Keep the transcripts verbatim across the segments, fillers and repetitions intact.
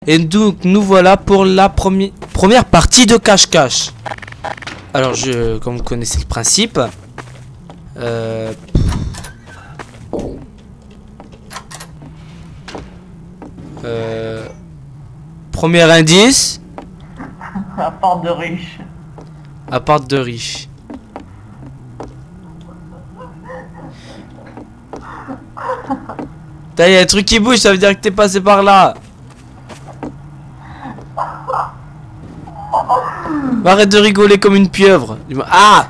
Et donc nous voilà pour la première première partie de cache-cache. Alors je, comme vous connaissez le principe, euh, euh, premier indice, La porte de riche. appart de riche. T'as y a un truc qui bouge, ça veut dire que t'es passé par là. Arrête de rigoler comme une pieuvre. Ah!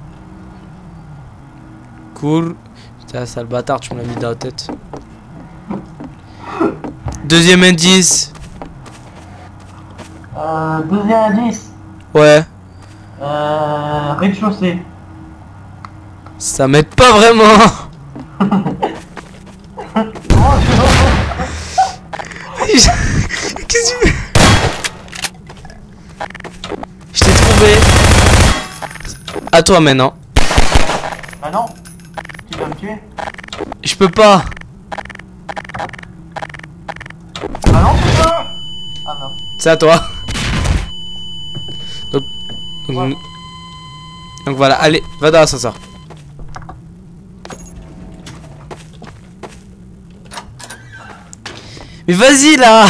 Cool. Putain, sale bâtard, tu me l'as mis dans la tête. Deuxième indice. Euh, deuxième indice. Ouais. Euh, rez-de-chaussée. Ça m'aide pas vraiment. Qu'est-ce que tu veux? Je t'ai trouvé. À toi maintenant. Bah non. Tu dois me tuer. Je peux pas. Bah non, c'est ça. Ah non. C'est à toi. Donc, donc, Ouais. donc voilà, allez, va dans l'ascenseur. Mais vas-y là.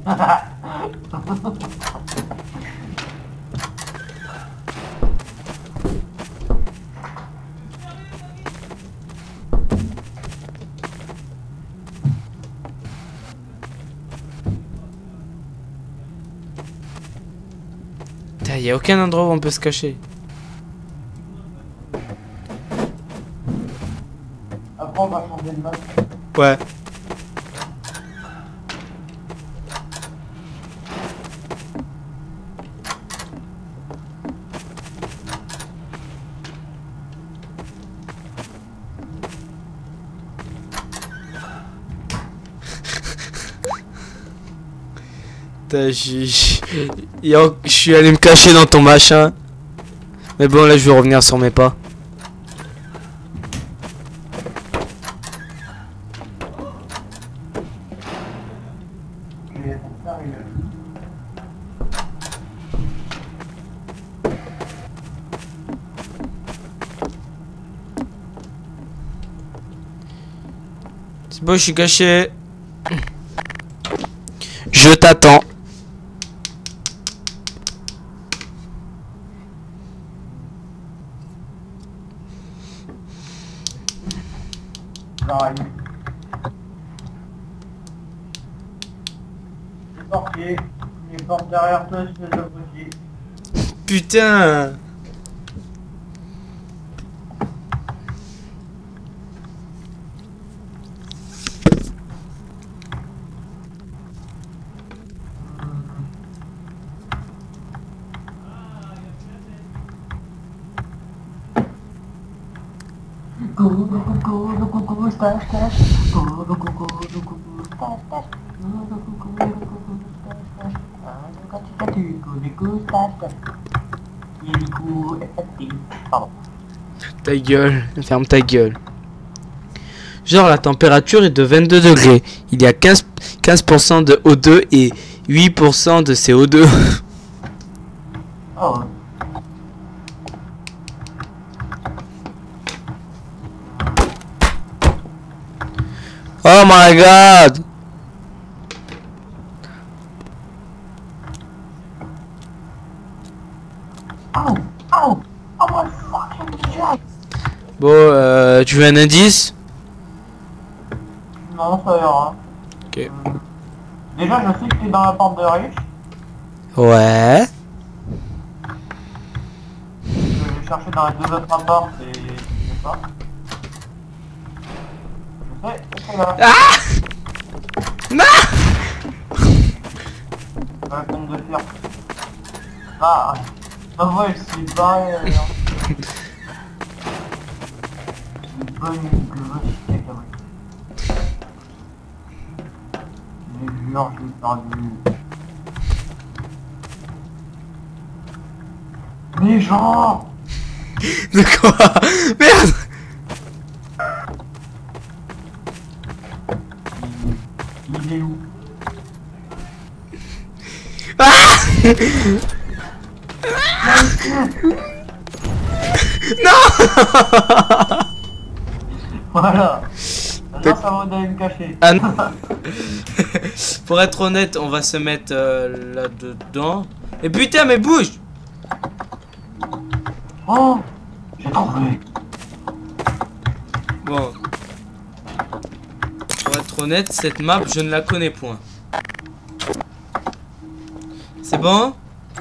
Il y a aucun endroit où on peut se cacher. Après on va changer de map. Ouais. Putain, je je suis allé me cacher dans ton machin. Mais bon, là, je vais revenir sur mes pas. Je vais faire une... C'est bon, je suis caché. Je t'attends. Pareil. C'est parti. Les portes derrière toi, je fais le petit. Putain. Go, go, go, go, go, go, go, stash, stash. Go, go, go, go, go, go, go, stash, stash. Go, go, go, go, go, go, go, stash, stash. Ah, go, go, go, go, go, stash, stash. Il go, pardon. Ta gueule, ferme ta gueule. Genre la température est de vingt-deux degrés. Il y a quinze pour cent de O deux et huit pour cent de C O deux. Oh. Oh my god. Oh, oh, oh my fucking god. Bon, euh, tu veux un indice? Non, ça ira. Ok. Euh, déjà, je sais que t'es dans la porte de riche. Ouais. Je vais chercher dans les deux autres apparts et je sais pas. Je sais, c'est là. Ah non. Pas la peine de faire. Ah, ma voix elle s'est barrée là. Une bonne grosse cacahuète. Mais genre, je l'ai perdu. Mais genre. De quoi? Merde. Il, il est où? Non. Voilà. Maintenant ça va d'aller me cacher. Ah non. Pour être honnête, on va se mettre euh, là-dedans. Et putain, mais bouge. Oh, j'ai trouvé. Bon. Pour être honnête, cette map, je ne la connais point. C'est bon?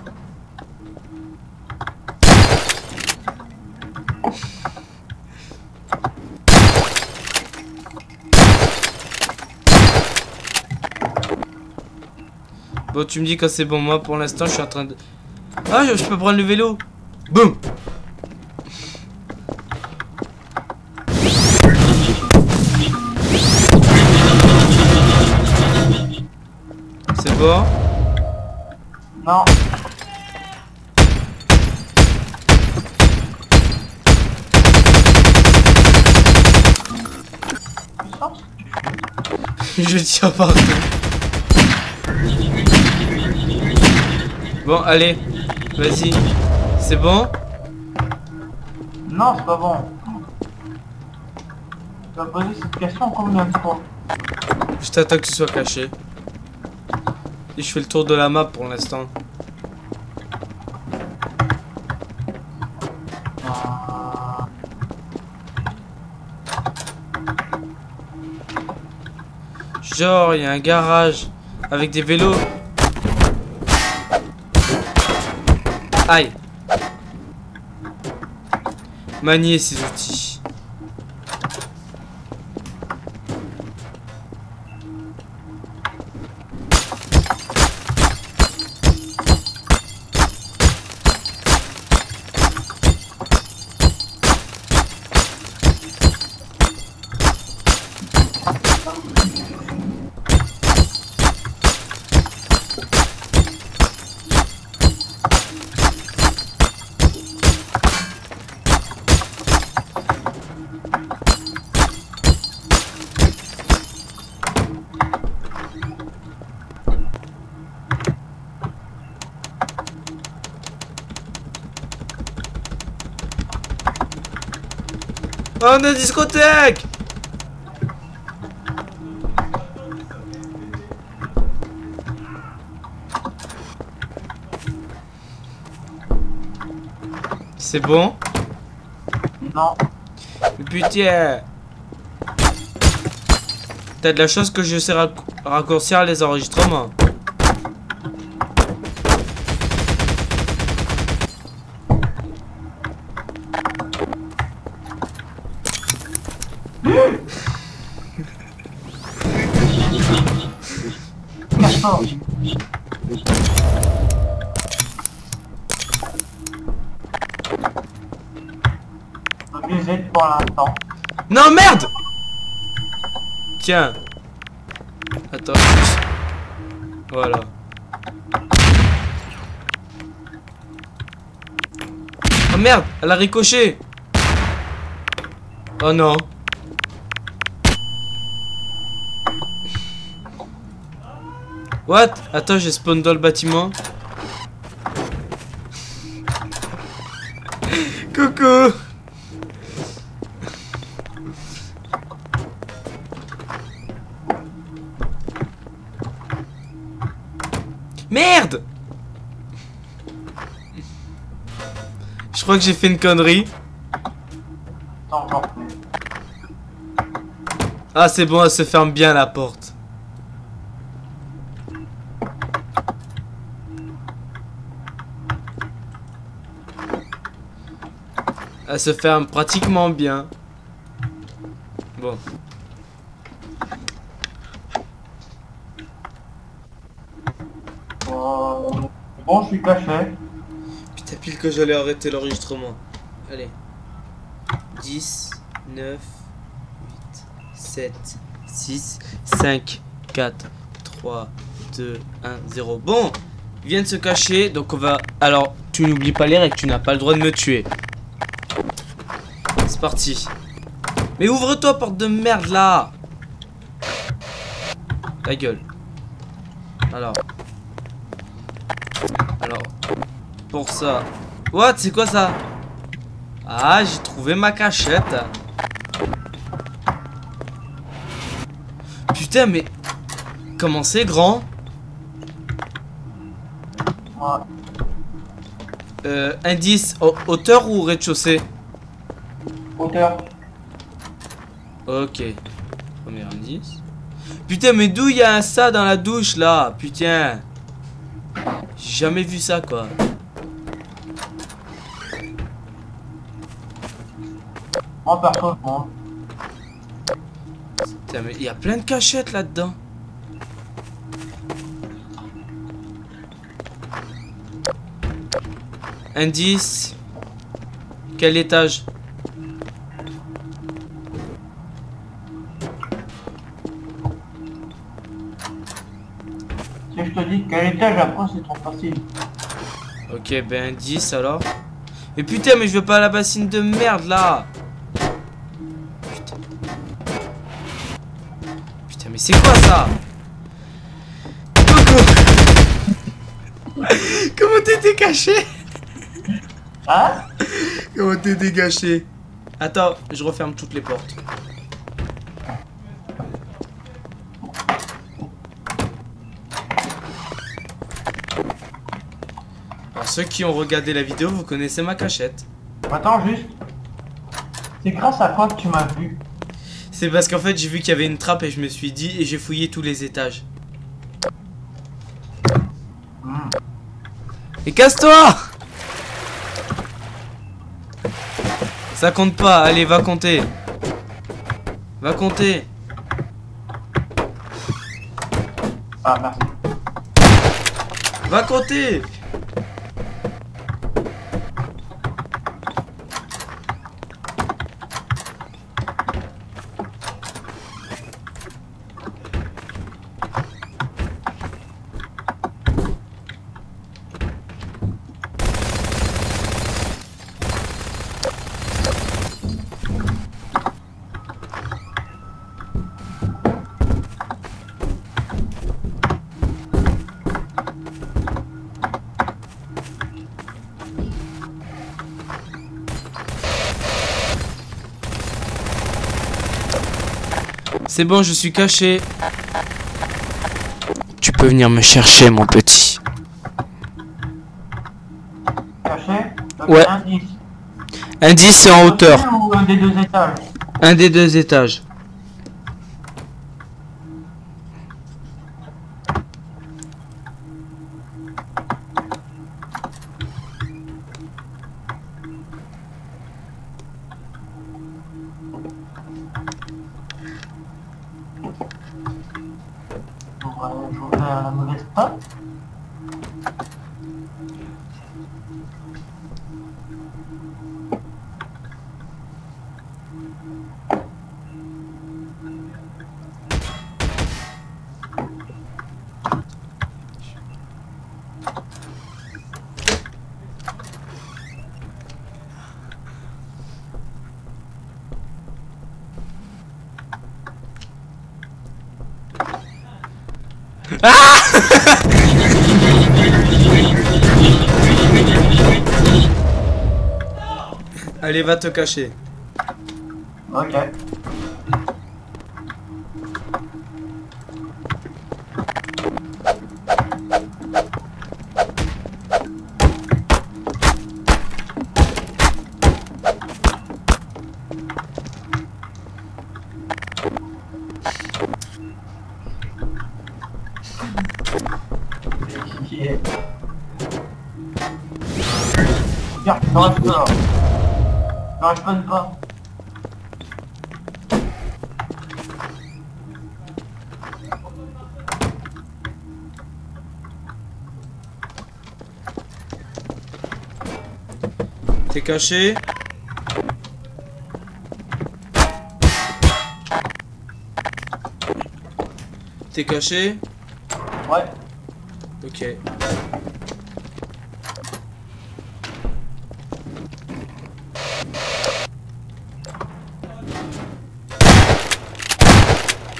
Bon, tu me dis quand c'est bon. Moi, pour l'instant, je suis en train de... Ah, je, je peux prendre le vélo. Boum. C'est bon? Non. Je tire partout. Bon, allez. Vas-y. C'est bon? Non, c'est pas bon. Tu vas poser cette question combien de fois? Je t'attends que tu sois caché. Et je fais le tour de la map pour l'instant. Genre, il y a un garage avec des vélos. Aïe. Manier ces outils. Oh, on a une discothèque! C'est bon? Non. Mais putain! T'as de la chance que je sais rac raccourcir les enregistrements. Cache-toi. Obligé pour l'instant. Non, merde! Tiens. Attends. Voilà. Oh merde, elle a ricoché. Oh non. What? Attends, j'ai spawn dans le bâtiment. Coucou. Merde! Je crois que j'ai fait une connerie. Encore. Ah, c'est bon, elle se ferme bien la porte. Elle se ferme pratiquement bien. Bon. Euh, bon, je suis caché. Putain, pile que j'allais arrêter l'enregistrement. Allez. dix, neuf, huit, sept, six, cinq, quatre, trois, deux, un, zéro. Bon, il vient de se cacher, donc on va... Alors, tu n'oublies pas les règles, tu n'as pas le droit de me tuer. C'est parti. Mais ouvre-toi, porte de merde, là. Ta gueule. Alors. Alors, pour ça... What? C'est quoi ça? Ah, j'ai trouvé ma cachette. Putain, mais... Comment c'est grand? Ouais. Euh, indice, hauteur ou rez-de-chaussée? Hauteur. Ok. Premier indice. Putain, mais d'où il y a un ça dans la douche là? Putain. J'ai jamais vu ça quoi. Moi perso, je monte. Putain, mais il y a plein de cachettes là-dedans. Indice. Quel étage? Si je te dis quel étage après c'est trop facile. Ok, ben indice alors. Mais putain, mais je veux pas à la bassine de merde là. Putain. Putain, mais c'est quoi ça? Coco. Comment t'étais caché? Hein? Comment t'étais caché? Attends, je referme toutes les portes. Alors ceux qui ont regardé la vidéo, vous connaissez ma cachette. Attends juste. C'est grâce à quoi que tu m'as vu? C'est parce qu'en fait j'ai vu qu'il y avait une trappe et je me suis dit et j'ai fouillé tous les étages. Mmh. Et casse-toi! Ça compte pas, allez va compter. Va compter. Ah merci. Va compter. C'est bon, je suis caché. Tu peux venir me chercher, mon petit. Caché? Donc, Ouais. Indice. Indice, c'est en hauteur. Ou un des deux étages? Un des deux étages. Bon, ouais, je vais à la mauvaise spot. Allez, va te cacher. Ok. Yeah. Regarde, il reste là. Non, je peux pas. T'es caché? T'es caché? Ouais. Ok.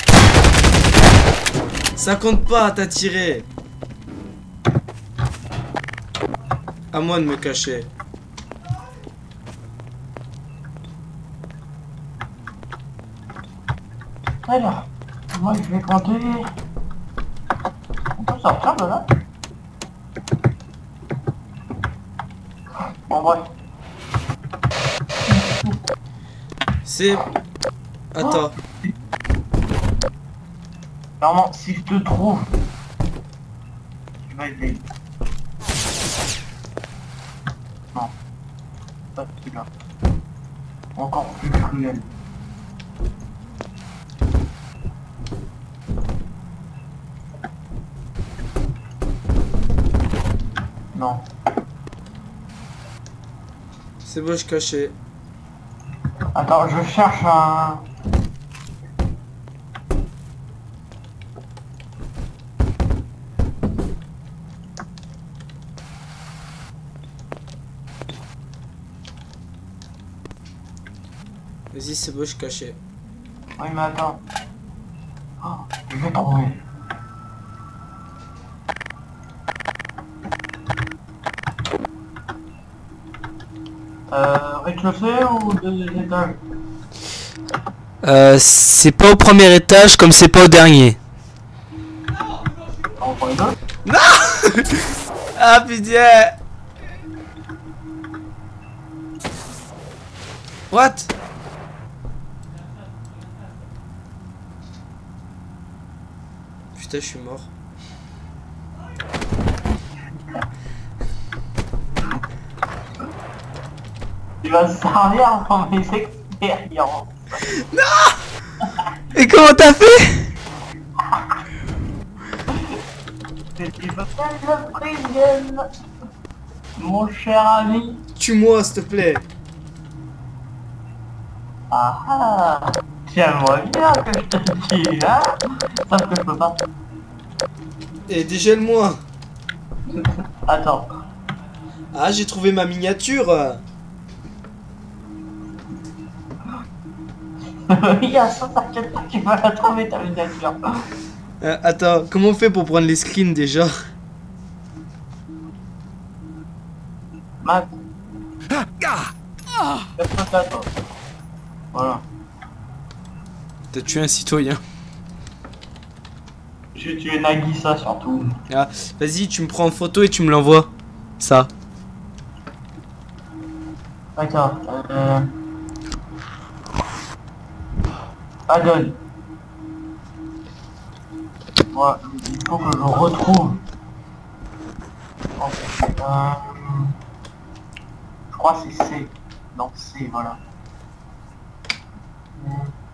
Ça compte pas, t'as tiré. À moi de me cacher. Alors, moi je vais compter. On peut sortir de là? Bon bref. C'est... Attends. Normalement, si je te trouve, tu vas aider. Non. Pas celui-là. Encore plus cruel. Non. C'est bon, je cachais. Attends, je cherche un... Vas-y, c'est bon, je cachais. Oui, mais attends. Oh, je vais trouver. Euh, rez-de-chaussée ou deuxième étage? Euh, c'est pas au premier étage comme c'est pas au dernier. On prend les deux? Non. Ah putain. What? Putain, je suis mort. Tu vas se servir dans mes expériences. Non. Et comment t'as fait? Il faut pas que je prévienne, mon cher ami. Tue-moi, s'il te plaît. Ah ah. Tiens-moi bien que je te dis, hein. Sauf que je peux pas. Et dégèle-moi. Attends. Ah, j'ai trouvé ma miniature. Il y a ça, t'inquiète pas, tu vas la trouver ta miniature. Euh, attends, comment on fait pour prendre les screens déjà? Matt. Attends. Voilà. T'as tué un citoyen. J'ai tué Nagisa surtout. Ah, vas-y, tu me prends en photo et tu me l'envoies. Ça. D'accord. Euh... Adon. Moi, il faut que je retrouve. Ok. Euh... Je crois que c'est C. Non, C, voilà. Euh...